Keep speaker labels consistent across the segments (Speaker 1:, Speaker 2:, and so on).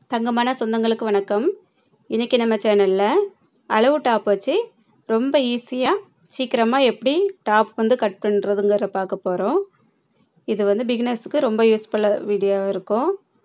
Speaker 1: தங்கமான சொந்தங்களுக்கு வணக்கம். இன்றைக்கி நம்ம சேனலில் அளவு டாப் வச்சு ரொம்ப ஈஸியாக சீக்கிரமாக எப்படி டாப் கட் பண்ணுறதுங்கிற பார்க்க போகிறோம். இது பிகினர்ஸுக்கு ரொம்ப யூஸ்ஃபுல்லாக வீடியோவாக இருக்கும்.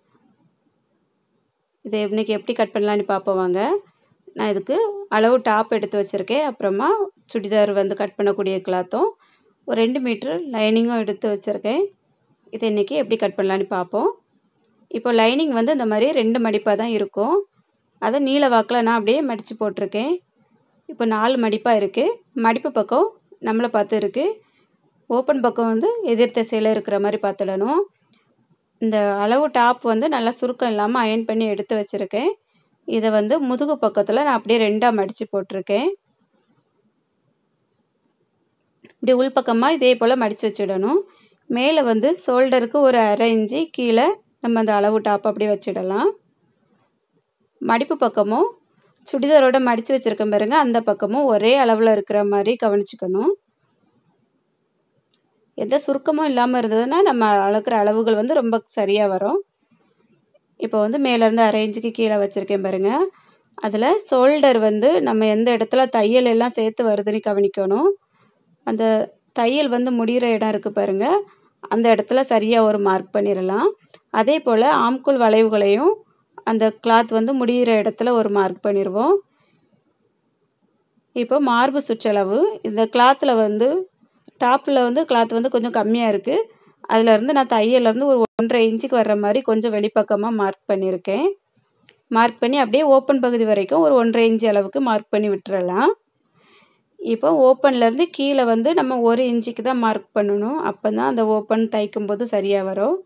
Speaker 1: இதை இன்றைக்கி எப்படி கட் பண்ணலான்னு பார்ப்போம் வாங்க. நான் இதுக்கு அளவு டாப் எடுத்து வச்சுருக்கேன். அப்புறமா சுடிதார் கட் பண்ணக்கூடிய கிளாத்தும் ஒரு 2 மீட்டர் லைனிங்கும் எடுத்து வச்சுருக்கேன். இதை இன்றைக்கி எப்படி கட் பண்ணலான்னு பார்ப்போம். இப்போ லைனிங் இந்த மாதிரி 2 மடிப்பாக தான் இருக்கும். அதை நீல வாக்கில் நான் அப்படியே மடித்து போட்டிருக்கேன். இப்போ 4 மடிப்பாக இருக்குது. மடிப்பு பக்கம் நம்மளை பார்த்து இருக்குது. ஓப்பன் பக்கம் எதிர் திசையில் இருக்கிற மாதிரி பார்த்துடணும். இந்த அளவு டாப் நல்லா சுருக்கம் இல்லாமல் அயன் பண்ணி எடுத்து வச்சுருக்கேன். இதை முதுகு பக்கத்தில் நான் அப்படியே 2ஆக மடித்து போட்டிருக்கேன். இப்படி உள்பக்கமாக இதே போல் மடித்து வச்சிடணும். மேலே ஷோல்டருக்கு ஒரு 1/2 இன்ச்சு கீழே நம்ம அந்த அளவு டாப் அப்படியே வச்சிடலாம். மடிப்பு பக்கமும் சுடிதாரோட மடித்து வச்சுருக்க பாருங்க, அந்த பக்கமும் ஒரே அளவில் இருக்கிற மாதிரி கவனிச்சுக்கணும். எந்த சுருக்கமும் இல்லாமல் இருந்ததுன்னா நம்ம அளக்கிற அளவுகள் ரொம்ப சரியாக வரும். இப்போ மேலேருந்து 1/2 இன்ச்சுக்கு கீழே வச்சுருக்கேன் பாருங்க. அதில் ஷோல்டர் நம்ம எந்த இடத்துல தையல் எல்லாம் சேர்த்து வருதுன்னு கவனிக்கணும். அந்த தையல் முடிகிற இடம் இருக்குது பாருங்கள், அந்த இடத்துல சரியாக ஒரு மார்க் பண்ணிடலாம். அதே போல் ஆம்கோல் வளைவுகளையும் அந்த கிளாத் முடிகிற இடத்துல ஒரு மார்க் பண்ணிடுவோம். இப்போ மார்பு சுற்றளவு இந்த கிளாத்தில் டாப்பில் கிளாத் கொஞ்சம் கம்மியாக இருக்குது. அதிலேருந்து நான் தையலேருந்து ஒரு 1.5 இன்ச்சுக்கு வர்ற மாதிரி கொஞ்சம் வெளிப்பக்கமாக மார்க் பண்ணியிருக்கேன். மார்க் பண்ணி அப்படியே ஓப்பன் பகுதி வரைக்கும் ஒரு 1.5 இன்ச்சு அளவுக்கு மார்க் பண்ணி விட்டுறலாம். இப்போ ஓப்பன்லேருந்து கீழே நம்ம 1 இன்ச்சுக்கு தான் மார்க் பண்ணணும். அப்போ தான் அந்த ஓப்பன் தைக்கும்போது சரியாக வரும்.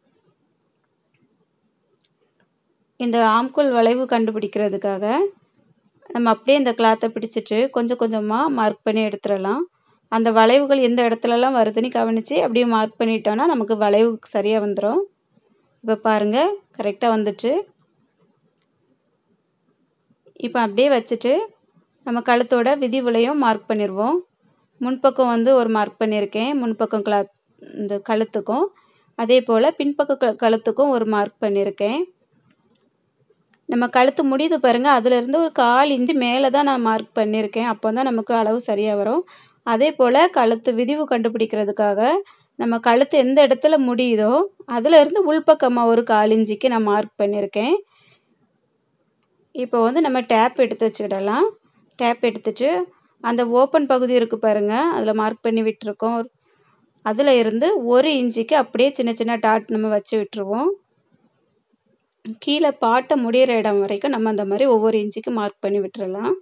Speaker 1: இந்த ஆம்கோல் வளைவு கண்டுபிடிக்கிறதுக்காக நம்ம அப்படியே இந்த கிளாத்தை பிடிச்சிட்டு கொஞ்சம் கொஞ்சமாக மார்க் பண்ணி எடுத்துடலாம். அந்த வளைவுகள் எந்த இடத்துலலாம் வருதுன்னு கவனித்து அப்படியே மார்க் பண்ணிட்டோன்னா நமக்கு வளைவு சரியாக வந்துடும். இப்போ பாருங்கள், கரெக்டாக வந்துட்டு. இப்போ அப்படியே வச்சுட்டு நம்ம கழுத்தோட விதிவுலையும் மார்க் பண்ணிடுவோம். முன்பக்கம் ஒரு மார்க் பண்ணியிருக்கேன். முன்பக்கம் கிளாத் இந்த கழுத்துக்கும் அதே போல் பின்பக்க கழுத்துக்கும் ஒரு மார்க் பண்ணியிருக்கேன். நம்ம கழுத்து முடியுது பாருங்கள், அதிலேருந்து ஒரு 1/4 இன்ச்சு மேலே தான் நான் மார்க் பண்ணியிருக்கேன். அப்போ தான் நமக்கு அளவு சரியாக வரும். அதே போல் கழுத்து விதிவு கண்டுபிடிக்கிறதுக்காக நம்ம கழுத்து எந்த இடத்துல முடியுதோ அதிலேருந்து உள்பக்கமாக ஒரு 1/4 இன்ச்சுக்கு நான் மார்க் பண்ணியிருக்கேன். இப்போ நம்ம டேப் எடுத்து வச்சுக்கிடலாம். டேப் எடுத்துட்டு அந்த ஓப்பன் பகுதி இருக்குது பாருங்கள், அதில் மார்க் பண்ணி விட்டுருக்கோம். அதில் இருந்து 1 இன்ச்சுக்கு அப்படியே சின்ன சின்ன டாட் நம்ம வச்சு விட்டுருவோம். கீழே பாட்டை முடிகிற இடம் வரைக்கும் நம்ம அந்த மாதிரி ஒவ்வொரு இன்ச்சுக்கு மார்க் பண்ணி விட்டுறலாம்.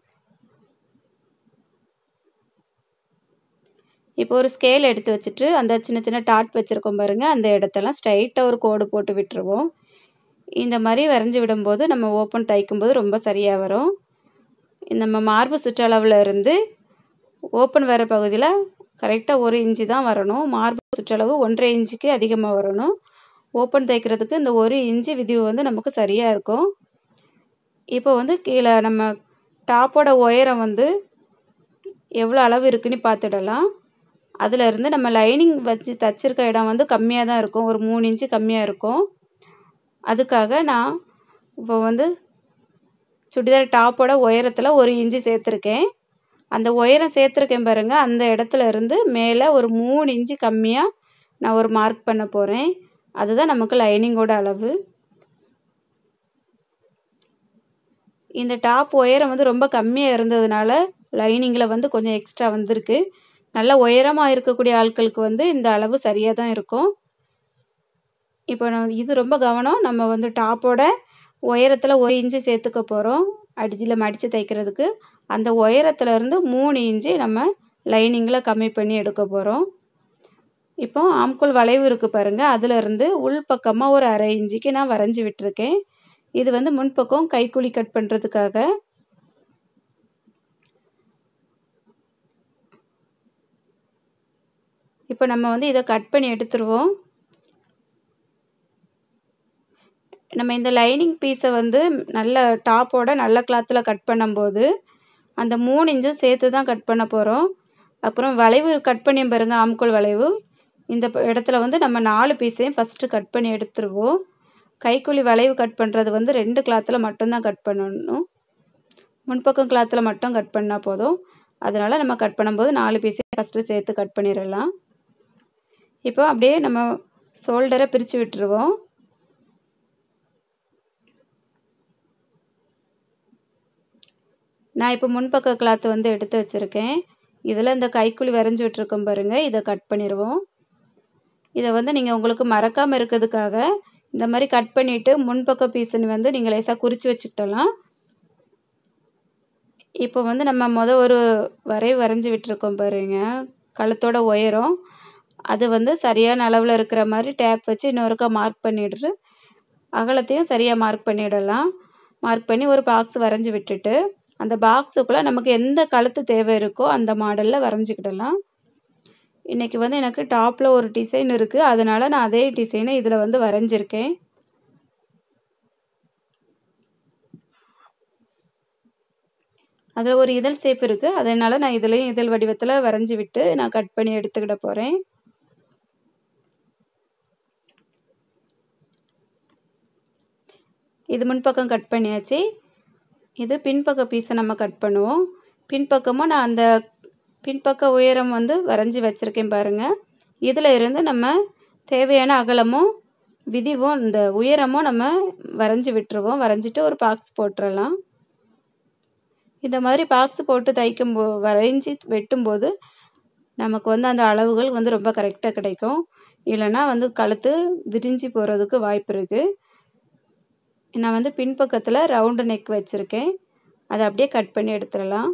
Speaker 1: இப்போ ஒரு ஸ்கேல் எடுத்து வச்சுட்டு அந்த சின்ன சின்ன டாட் வச்சுருக்கோம் பாருங்கள், அந்த இடத்தெல்லாம் ஸ்ட்ரைட்டாக ஒரு கோடு போட்டு விட்டுருவோம். இந்த மாதிரி வரைஞ்சி விடும்போது நம்ம ஓப்பன் தைக்கும்போது ரொம்ப சரியாக வரும். நம்ம மார்பு சுற்றளவில் இருந்து ஓப்பன் வர பகுதியில் கரெக்டாக 1 இன்ச்சு தான் வரணும். மார்பு சுற்றளவு 1.5 இன்ச்சுக்கு அதிகமாக வரணும். ஓப்பன் தைக்கிறதுக்கு இந்த 1 இன்ச்சு விதிவு நமக்கு சரியாக இருக்கும். இப்போ கீழே நம்ம டாப்போட உயரம் எவ்வளோ அளவு இருக்குன்னு பார்த்துடலாம். அதிலேருந்து நம்ம லைனிங் வச்சு தைச்சிருக்க இடம் கம்மியாக தான் இருக்கும், ஒரு 3 இன்ச்சு கம்மியாக இருக்கும். அதுக்காக நான் இப்போ சுடிதார் டாப்போட உயரத்தில் 1 இன்ச்சு சேர்த்துருக்கேன். அந்த உயரம் சேர்த்துருக்கேன் பாருங்கள், அந்த இடத்துல இருந்து மேலே ஒரு 3 இன்ச்சு கம்மியாக நான் ஒரு மார்க் பண்ண போகிறேன். அதுதான் நமக்கு லைனிங்கோட அளவு. இந்த டாப் உயரம் ரொம்ப கம்மியாக இருந்ததுனால லைனிங்கில் கொஞ்சம் எக்ஸ்ட்ரா வந்திருக்கு. நல்ல உயரமாக இருக்கக்கூடிய ஆட்களுக்கு இந்த அளவு சரியாக தான் இருக்கும். இப்போ இது ரொம்ப கவனம், நம்ம டாப்போட உயரத்தில் 1 இன்ச்சு சேர்த்துக்க போகிறோம் அடியில் மடித்து தைக்கிறதுக்கு. அந்த உயரத்துலேருந்து 3 இன்ச்சு நம்ம லைனிங்கில் கம்மி பண்ணி எடுக்க போகிறோம். இப்போ ஆம்கோல் வளைவு இருக்குது பாருங்கள், அதிலேருந்து உள்பக்கமாக ஒரு 1/2 இன்ச்சுக்கு நான் வரைஞ்சி விட்டுருக்கேன். இது முன்பக்கம் கைக்குழி கட் பண்ணுறதுக்காக. இப்போ நம்ம இதை கட் பண்ணி எடுத்துருவோம். நம்ம இந்த லைனிங் பீஸை நல்ல டாப்போட நல்ல கிளாத்தில் கட் பண்ணும்போது அந்த 3 இன்ச்சும் சேர்த்து தான் கட் பண்ண போகிறோம். அப்புறம் வளைவு கட் பண்ணி பாருங்கள், ஆம்கோல் வளைவு இந்த இடத்துல நம்ம 4 பீஸையும் ஃபஸ்ட்டு கட் பண்ணி எடுத்துருவோம். கைக்குழி வளைவு கட் பண்ணுறது வந்து 2 கிளாத்தில் மட்டும்தான் கட் பண்ணணும். முன்பக்கம் கிளாத்தில் மட்டும் கட் பண்ணால் போதும். அதனால் நம்ம கட் பண்ணும்போது 4 பீஸையும் ஃபஸ்ட்டு சேர்த்து கட் பண்ணிடலாம். இப்போ அப்படியே நம்ம ஷோல்டரை பிரித்து விட்டுருவோம். நான் இப்போ முன்பக்க கிளாத்து வந்து எடுத்து வச்சுருக்கேன். இதில் இந்த கைக்குழி வரைஞ்சி விட்டுருக்கோம் பாருங்கள், இதை கட் பண்ணிடுவோம். இதை வந்து நீங்கள் உங்களுக்கு மறக்காமல் இருக்கிறதுக்காக இந்த மாதிரி கட் பண்ணிவிட்டு முன்பக்க பீஸுன்னு வந்து நீங்கள் லேசாக குறித்து வச்சுக்கிட்டலாம். இப்போ வந்து நம்ம ஒரு வரைஞ்சி விட்டுருக்கோம் பாருங்க, கழுத்தோட உயரம் அது வந்து சரியான அளவில் இருக்கிற மாதிரி டேப் வச்சு இன்னொருக்கா மார்க் பண்ணிடுற அகலத்தையும் சரியாக மார்க் பண்ணிடலாம். மார்க் பண்ணி ஒரு பாக்ஸ் வரைஞ்சி விட்டுட்டு அந்த பாக்ஸுக்குள்ளே நமக்கு எந்த கழுத்து தேவை இருக்கோ அந்த மாடலில் வரைஞ்சிக்கிடலாம். இன்றைக்கி வந்து எனக்கு டாப்பில் ஒரு டிசைன் இருக்குது, அதனால் நான் அதே டிசைனை இதில் வந்து வரைஞ்சிருக்கேன். அதில் ஒரு இதழ் ஷேப் இருக்குது, அதனால் நான் இதுலேயும் இதழ் வடிவத்தில் வரைஞ்சி விட்டு நான் கட் பண்ணி எடுத்துக்கிட போகிறேன். இது முன்பக்கம் கட் பண்ணியாச்சு. இது பின்பக்க பீஸை நம்ம கட் பண்ணுவோம். பின்பக்கமும் நான் அந்த பின்பக்க உயரம் வந்து வரைஞ்சி வச்சுருக்கேன் பாருங்கள். இதில் இருந்து நம்ம தேவையான அகலமும் விதிவும் இந்த உயரமும் நம்ம வரைஞ்சி விட்டுருவோம். வரைஞ்சிட்டு ஒரு பாக்ஸ் போட்டுடலாம். இந்த மாதிரி பாக்ஸ் போட்டு வரைஞ்சி வெட்டும்போது நமக்கு வந்து அந்த அளவுகள் வந்து ரொம்ப கரெக்டாக கிடைக்கும். இல்லைன்னா வந்து கழுத்து விரிஞ்சி போகிறதுக்கு வாய்ப்பு இருக்குது. நான் வந்து பின்பக்கத்தில் ரவுண்டு நெக் வச்சுருக்கேன், அதை அப்படியே கட் பண்ணி எடுத்துடலாம்.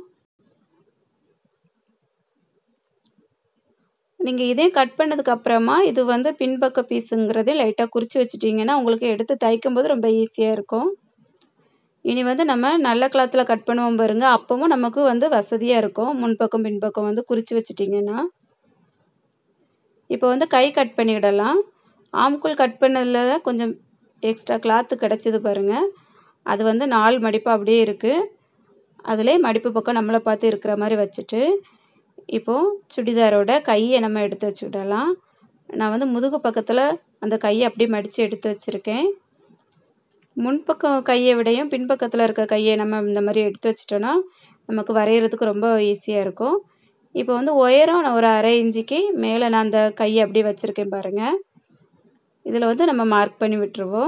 Speaker 1: நீங்கள் இதையும் கட் பண்ணதுக்கப்புறமா இது வந்து பின்பக்க பீஸுங்கிறது லைட்டாக குறித்து வச்சுட்டிங்கன்னா உங்களுக்கு எடுத்து தைக்கும்போது ரொம்ப ஈஸியாக இருக்கும். இனி வந்து நம்ம நல்ல கிளாத்தில் கட் பண்ணுவோம் பாருங்க, அப்பவும் நமக்கு வந்து வசதியாக இருக்கும். முன்பக்கம் பின்பக்கம் வந்து குறித்து வச்சுட்டிங்கன்னா. இப்போ வந்து கை கட் பண்ணிவிடலாம். ஆம்குள் கட் பண்ணதில் தான் கொஞ்சம் எக்ஸ்ட்ரா கிளாத்து கிடச்சிது பாருங்கள், அது வந்து 4 மடிப்பாக அப்படியே இருக்குது. அதிலே மடிப்பு பக்கம் நம்மளை பார்த்து இருக்கிற மாதிரி வச்சுட்டு இப்போது சுடிதாரோட கையை நம்ம எடுத்து வச்சுக்கிடலாம். நான் வந்து முதுகு பக்கத்தில் அந்த கையை அப்படியே மடித்து எடுத்து வச்சுருக்கேன். முன்பக்கம் கையை விடையும் பின்பக்கத்தில் இருக்க கையை நம்ம இந்த மாதிரி எடுத்து வச்சிட்டோன்னா நமக்கு வரைகிறதுக்கு ரொம்ப ஈஸியாக இருக்கும். இப்போ வந்து உயரம் நான் ஒரு 1/2 இன்ச்சுக்கு மேலே நான் அந்த கையை அப்படியே வச்சுருக்கேன் பாருங்கள். இதில் வந்து நம்ம மார்க் பண்ணி விட்டுருவோம்.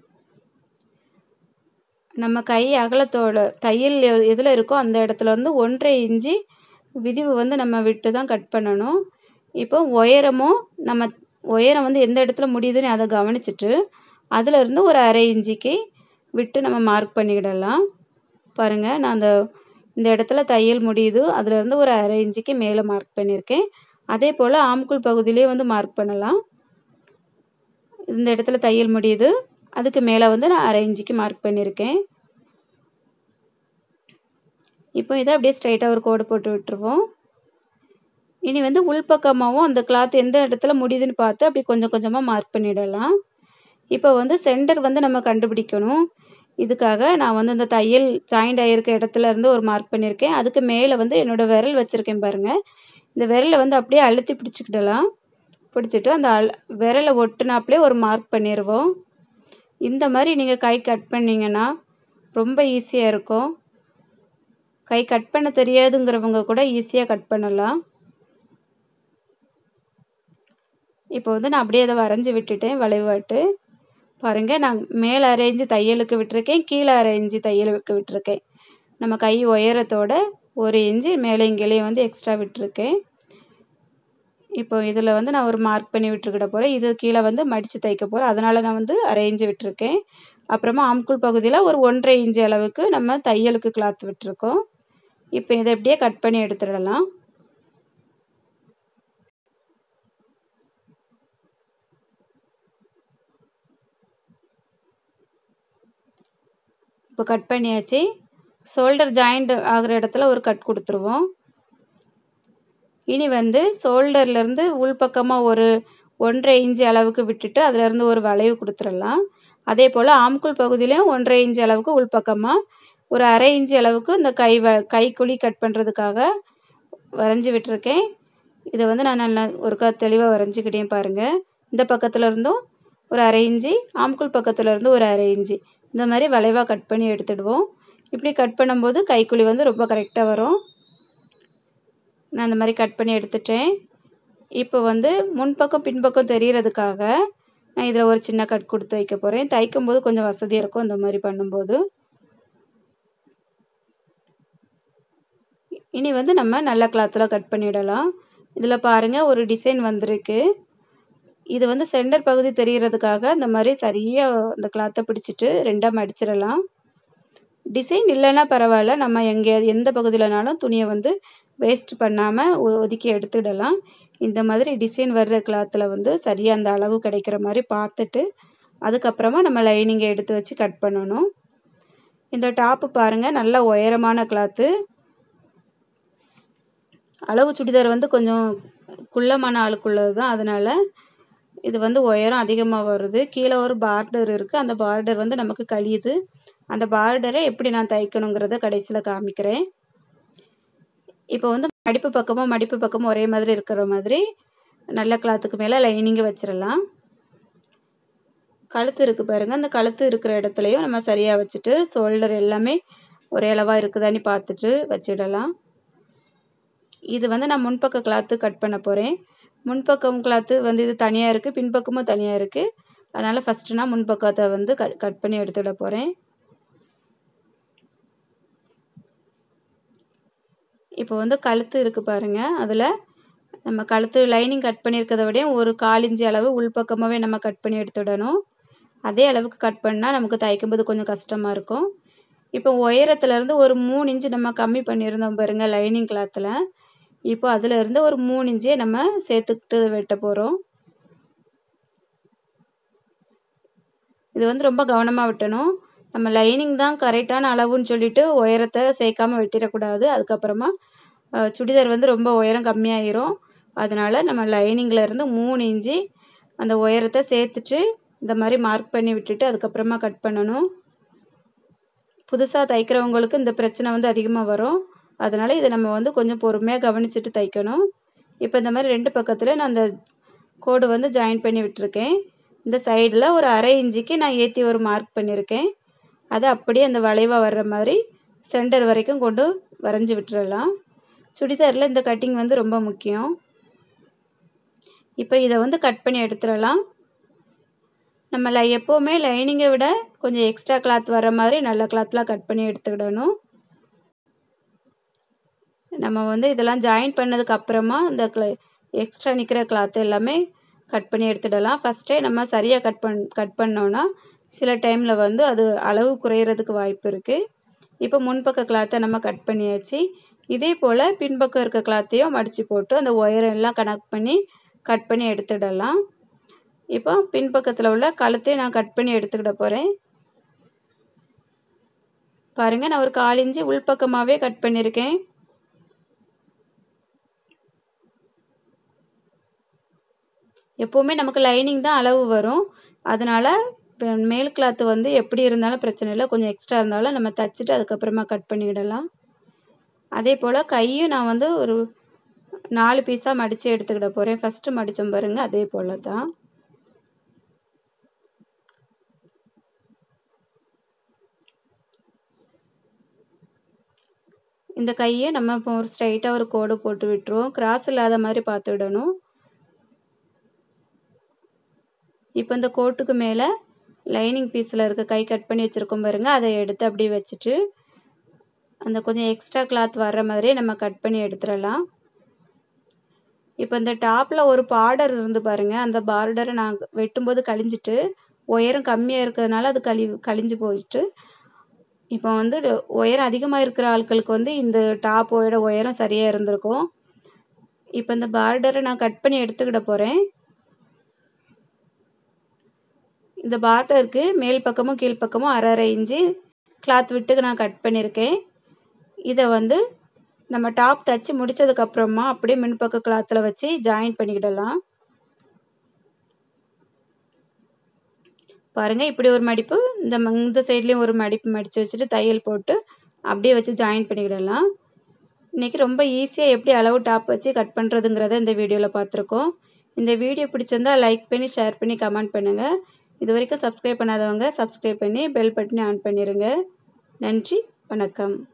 Speaker 1: நம்ம கை அகலத்தோட தையல் எதில் இருக்கோ அந்த இடத்துல வந்து 1.5 இன்ச்சு விதிவு வந்து நம்ம விட்டு தான் கட் பண்ணணும். இப்போ உயரம் வந்து எந்த இடத்துல முடியுதுன்னு அதை கவனிச்சுட்டு அதிலிருந்து ஒரு 1/2 இன்ச்சுக்கு விட்டு நம்ம மார்க் பண்ணிக்கிடலாம். பாருங்கள், நான் இந்த இடத்துல தையல் முடியுது, அதிலிருந்து ஒரு 1/2 இன்ச்சுக்கு மேலே மார்க் பண்ணியிருக்கேன். அதே போல் ஆம்குள் பகுதியிலே வந்து மார்க் பண்ணலாம். இந்த இடத்துல தையல் முடியுது, அதுக்கு மேலே வந்து நான் 1/2 இன்ச்சுக்கு மார்க் பண்ணியிருக்கேன். இப்போ இதை அப்படியே ஸ்ட்ரைட்டாக ஒரு கோடு போட்டு விட்டுருவோம். இனி வந்து உள்பக்கமாகவும் அந்த கிளாத் எந்த இடத்துல முடியுதுன்னு பார்த்து அப்படி கொஞ்சம் கொஞ்சமாக மார்க் பண்ணிடலாம். இப்போ வந்து சென்டர் வந்து நம்ம கண்டுபிடிக்கணும். இதுக்காக நான் வந்து இந்த தையல் ஜாயிண்ட் ஆகியிருக்க இடத்துல இருந்து ஒரு மார்க் பண்ணியிருக்கேன். அதுக்கு மேலே வந்து என்னோடய விரல் வச்சுருக்கேன் பாருங்கள். இந்த விரலை வந்து அப்படியே அழுத்தி பிடிச்சிக்கிடலாம். பிடிச்சிட்டு அந்த விரலை ஒட்டுனாப்லேயே ஒரு மார்க் பண்ணிடுவோம். இந்த மாதிரி நீங்கள் கை கட் பண்ணிங்கன்னா ரொம்ப ஈஸியாக இருக்கும். கை கட் பண்ண தெரியாதுங்கிறவங்க கூட ஈஸியாக கட் பண்ணலாம். இப்போ வந்து நான் அப்படியே அதை வரைஞ்சி விட்டுட்டேன் வளைவாட்டு. பாருங்கள், நான் மேலே 1/2 இன்ச்சு தையலுக்கு விட்டுருக்கேன், கீழே 1/2 இன்ச்சு தையலுக்கு விட்டுருக்கேன். நம்ம கை உயரத்தோட 1 இன்ச்சு மேலே இங்கேயும் வந்து எக்ஸ்ட்ரா விட்டுருக்கேன். இப்போ இதில் வந்து நான் ஒரு மார்க் பண்ணி விட்டுருக்கிட போகிறேன். இது கீழே வந்து மடித்து தைக்க போகிறேன், அதனால் நான் வந்து 1/2 இன்ச்சு விட்டுருக்கேன். அப்புறமா ஆம்குள் பகுதியில் ஒரு 1.5 இன்ச்சு அளவுக்கு நம்ம தையலுக்கு கிளாத் விட்டுருக்கோம். இப்போ இதை எப்படியே கட் பண்ணி எடுத்துடலாம். இப்போ கட் பண்ணியாச்சு. ஷோல்டர் ஜாயிண்ட் ஆகிற இடத்துல ஒரு கட் கொடுத்துருவோம். இனி வந்து ஷோல்டர்லேருந்து உள்பக்கமாக ஒரு 1.5 இன்ச்சு அளவுக்கு விட்டுட்டு அதிலேருந்து ஒரு வளைவு கொடுத்துடலாம். அதே போல் ஆம்குள் பகுதியிலையும் 1.5 இன்ச்சு அளவுக்கு உள்பக்கமாக ஒரு 1/2 இன்ச்சு அளவுக்கு இந்த கைக்குழி கட் பண்ணுறதுக்காக வரைஞ்சி விட்டுருக்கேன். இதை வந்து நான் நல்லா ஒருக்கா தெளிவாக வரைஞ்சிக்கிட்டேன் பாருங்கள். இந்த பக்கத்தில் இருந்தும் ஒரு 1/2 இன்ச்சு, ஆம்கோல் பக்கத்துலேருந்து ஒரு 1/2 இன்ச்சு இந்த மாதிரி வளைவாக கட் பண்ணி எடுத்துடுவோம். இப்படி கட் பண்ணும்போது கைக்குழி வந்து ரொம்ப கரெக்டாக வரும். நான் அந்த மாதிரி கட் பண்ணி எடுத்துட்டேன். இப்போ வந்து முன்பக்கம் பின்பக்கம் தெரிகிறதுக்காக நான் இதில் ஒரு சின்ன கட் கொடுத்து வைக்க போகிறேன். தைக்கும்போது கொஞ்சம் வசதியாக இருக்கும் இந்த மாதிரி பண்ணும்போது. இனி வந்து நம்ம நல்ல கிளாத்தில் கட் பண்ணிடலாம். இதில் பாருங்கள் ஒரு டிசைன் வந்திருக்கு. இது வந்து சென்டர் பகுதி தெரிகிறதுக்காக இந்த மாதிரி சரியாக இந்த கிளாத்தை பிடிச்சிட்டு 2ஆக மடிச்சிடலாம். டிசைன் இல்லைன்னா பரவாயில்ல, நம்ம எங்கேயாவது எந்த பகுதியிலனாலும் துணியை வந்து வேஸ்ட் பண்ணாமல் ஒதுக்கி எடுத்துடலாம். இந்த மாதிரி டிசைன் வர்ற கிளாத்தில் வந்து சரியாக அந்த அளவு கிடைக்கிற மாதிரி பார்த்துட்டு அதுக்கப்புறமா நம்ம லைனிங்கை எடுத்து வச்சு கட் பண்ணணும். இந்த டாப்பு பாருங்கள் நல்ல உயரமான கிளாத்து. அளவு சுடிதார் வந்து கொஞ்சம் குள்ளமான ஆளுக்குள்ளது தான், அதனால் இது வந்து உயரம் அதிகமாக வருது. கீழே ஒரு பார்டர் இருக்குது, அந்த பார்டர் வந்து நமக்கு கழியுது. அந்த பார்டரை எப்படி நான் தைக்கணுங்கிறத கடைசியில் காமிக்கிறேன். இப்போ வந்து மடிப்பு பக்கமும் ஒரே மாதிரி இருக்கிற மாதிரி நல்ல கிளாத்துக்கு மேலே லைனிங்கை வச்சிடலாம். கழுத்து இருக்குது பாருங்கள், அந்த கழுத்து இருக்கிற இடத்துலையும் நம்ம சரியாக வச்சுட்டு ஷோல்டர் எல்லாமே ஒரே அளவாக இருக்குதான்னு பார்த்துட்டு வச்சிடலாம். இது வந்து நான் முன்பக்க கிளாத்து கட் பண்ண போகிறேன். முன்பக்கம் கிளாத்து வந்து இது தனியாக இருக்குது, பின்பக்கமும் தனியாக இருக்குது. அதனால் ஃபஸ்ட்டு நான் முன்பக்கத்தை வந்து கட் பண்ணி எடுத்துட போகிறேன். இப்போ வந்து கழுத்து இருக்குது பாருங்கள், அதில் நம்ம கழுத்து லைனிங் கட் பண்ணியிருக்கிறத விட ஒரு 1/4 இன்ச்சு அளவு உள்பக்கமாகவே நம்ம கட் பண்ணி எடுத்துடணும். அதே அளவுக்கு கட் பண்ணால் நமக்கு தைக்கும்போது கொஞ்சம் கஷ்டமாக இருக்கும். இப்போ உயரத்துலேருந்து ஒரு 3 இன்ச்சு நம்ம கம்மி பண்ணியிருந்தோம் பாருங்கள் லைனிங் கிளாத்தில். இப்போ அதிலேருந்து ஒரு 3 இன்ச்சே நம்ம சேர்த்துக்கிட்டு வெட்ட போகிறோம். இது வந்து ரொம்ப கவனமாக வெட்டணும். நம்ம லைனிங் தான் கரெக்டான அளவுன்னு சொல்லிட்டு உயரத்தை சேர்க்காமல் வெட்டிடக்கூடாது. அதுக்கப்புறமா சுடிதார் வந்து ரொம்ப உயரம் கம்மியாயிரும். அதனால் நம்ம லைனிங்லேருந்து 3 இன்ச்சு அந்த உயரத்தை சேர்த்துட்டு இந்த மாதிரி மார்க் பண்ணி விட்டுட்டு அதுக்கப்புறமா கட் பண்ணணும். புதுசாக தைக்கிறவங்களுக்கு இந்த பிரச்சனை வந்து அதிகமாக வரும். அதனால் இதை நம்ம வந்து கொஞ்சம் பொறுமையாக கவனிச்சுட்டு தைக்கணும். இப்போ இந்த மாதிரி 2 பக்கத்தில் நான் அந்த கோடு வந்து ஜாயின் பண்ணி விட்டுருக்கேன். இந்த சைடில் ஒரு 1/2 இன்ச்சுக்கு நான் ஏற்றி ஒரு மார்க் பண்ணியிருக்கேன். அதை அப்படியே அந்த வளைவாக வர்ற மாதிரி சென்டர் வரைக்கும் கொண்டு வரைஞ்சி விட்டுறலாம். சுடிதாரில் இந்த கட்டிங் வந்து ரொம்ப முக்கியம். இப்போ இதை வந்து கட் பண்ணி எடுத்துடலாம். நம்ம எப்போவுமே லைனிங்கை விட கொஞ்சம் எக்ஸ்ட்ரா கிளாத் வர மாதிரி நல்ல கிளாத்லாம் கட் பண்ணி எடுத்துக்கிடணும். நம்ம வந்து இதெல்லாம் ஜாயின் பண்ணதுக்கு அப்புறமா இந்த எக்ஸ்ட்ரா நிற்கிற கிளாத் எல்லாமே கட் பண்ணி எடுத்துடலாம். ஃபஸ்ட்டே நம்ம சரியாக கட் பண்ணோன்னா சில டைமில் வந்து அது அளவு குறையிறதுக்கு வாய்ப்பு இருக்குது. இப்போ முன்பக்க கிளாத்தை நம்ம கட் பண்ணியாச்சு. இதே போல் பின்பக்கம் இருக்க கிளாத்தையும் மடித்து போட்டு அந்த ஒயரம் எல்லாம் கனெக்ட் பண்ணி கட் பண்ணி எடுத்துடலாம். இப்போ பின்பக்கத்தில் உள்ள கழுத்தையும் நான் கட் பண்ணி எடுத்துக்கிட போகிறேன். பாருங்கள், நான் ஒரு 1/4 இன்ச்சு உள்பக்கமாகவே கட் பண்ணியிருக்கேன். எப்போவுமே நமக்கு லைனிங் தான் அளவு வரும். அதனால் மேல் கிளாத்து வந்து எப்படி இருந்தாலும் பிரச்சனை இல்லை, கொஞ்சம் எக்ஸ்ட்ரா இருந்தாலும் நம்ம தைச்சிட்டு அதுக்கப்புறமா கட் பண்ணிவிடலாம். அதே போல் கையும் நான் வந்து ஒரு 4 பீஸாக மடித்து எடுத்துக்கிட போகிறேன். ஃபஸ்ட்டு மடித்தோம் பாருங்கள், அதே போல் தான். இந்த கையை நம்ம இப்போ ஒரு ஸ்ட்ரைட்டாக ஒரு கோடு போட்டு விட்டுருவோம். கிராஸ் இல்லாத மாதிரி பார்த்து விடணும். இப்போ இந்த கோட்டுக்கு மேலே லைனிங் பீஸில் இருக்க கை கட் பண்ணி வச்சுருக்கோம் பாருங்கள், அதை எடுத்து அப்படியே வச்சுட்டு அந்த கொஞ்சம் எக்ஸ்ட்ரா கிளாத் வர்ற மாதிரியே நம்ம கட் பண்ணி எடுத்துடலாம். இப்போ இந்த டாப்பில் ஒரு பார்டர் இருந்து பாருங்கள், அந்த பார்டரை நான் வெட்டும்போது கழிஞ்சிட்டு உயரம் கம்மியாக இருக்கிறதுனால அது கழிஞ்சு போயிட்டு, இப்போ வந்து உயரம் அதிகமாக இருக்கிற ஆட்களுக்கு வந்து இந்த டாப்போட உயரம் சரியாக இருந்திருக்கும். இப்போ இந்த பார்டரை நான் கட் பண்ணி எடுத்துக்கிட போகிறேன். இந்த பார்டருக்கு மேல் பக்கமும் கீழ்ப்பக்கமும் 1/2 இன்ச்சு கிளாத் விட்டு நான் கட் பண்ணியிருக்கேன். இதை வந்து நம்ம டாப் தைச்சி முடித்ததுக்கப்புறமா அப்படியே முன்பக்க கிளாத்தில் வச்சு ஜாயின் பண்ணிக்கிடலாம். பாருங்கள், இப்படி ஒரு மடிப்பு, இந்த சைட்லேயும் ஒரு மடிப்பு மடித்து வச்சுட்டு தையல் போட்டு அப்படியே வச்சு ஜாயின் பண்ணிக்கிடலாம். இன்றைக்கி ரொம்ப ஈஸியாக எப்படி அளவு டாப் வச்சு கட் பண்ணுறதுங்கிறத இந்த வீடியோவில் பார்த்துருக்கோம். இந்த வீடியோ பிடிச்சிருந்தால் லைக் பண்ணி ஷேர் பண்ணி கமெண்ட் பண்ணுங்கள். இது வரைக்கும் சப்ஸ்கிரைப் பண்ணாதவங்க சப்ஸ்கிரைப் பண்ணி பெல் பட்டனை ஆன் பண்ணிடுங்க. நன்றி, வணக்கம்.